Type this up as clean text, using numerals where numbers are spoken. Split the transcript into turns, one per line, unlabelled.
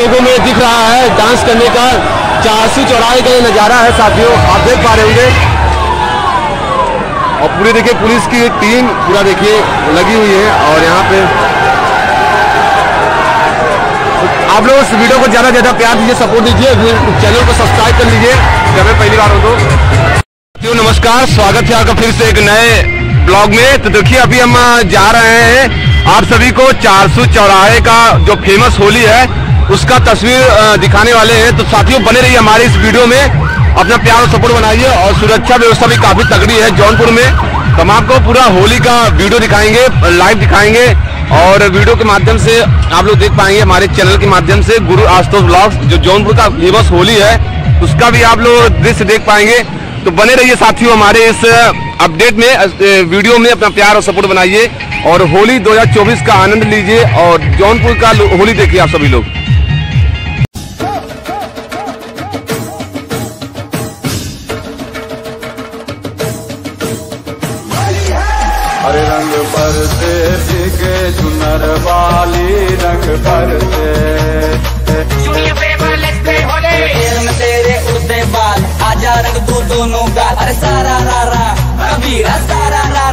लोगों में दिख रहा है डांस करने का। 400 चौराहे का ये नज़ारा है साथियों, आप देख पा रहे होंगे। और पूरी देखिए पुलिस की टीम पूरा देखिए लगी हुई है। और यहाँ पे आप लोग इस वीडियो को ज़्यादा से ज़्यादा प्यार दीजिए, सपोर्ट दीजिए, चैनल को सब्सक्राइब कर लीजिए जब पहली बार हो तो। नमस्कार, स्वागत है आपका फिर से एक नए ब्लॉग में। तो देखिए अभी हम जा रहे हैं आप सभी को 400 चौराहे का जो फेमस होली है उसका तस्वीर दिखाने वाले हैं। तो साथियों बने रहिए हमारे इस वीडियो में, अपना प्यार और सपोर्ट बनाइए। और सुरक्षा व्यवस्था भी काफी तगड़ी है जौनपुर में। तो हम आपको पूरा होली का वीडियो दिखाएंगे, लाइव दिखाएंगे। और वीडियो के माध्यम से आप लोग देख पाएंगे हमारे चैनल के माध्यम से गुरु आशुतोष ब्लॉग्स, जो जौनपुर का फेमस होली है उसका भी आप लोग दृश्य देख पाएंगे। तो बने रहिए साथियों हमारे इस अपडेट में, वीडियो में अपना प्यार और सपोर्ट बनाइए और होली 2024 का आनंद लीजिए और जौनपुर का होली देखिए आप सभी लोग।
हरे रंग पर से भीगे चुनर वाली रंग पर से तेरे उड़ते बाल आजा रंग दो दोनों गाल। अरे सारा रा रा कबीरा सारा रा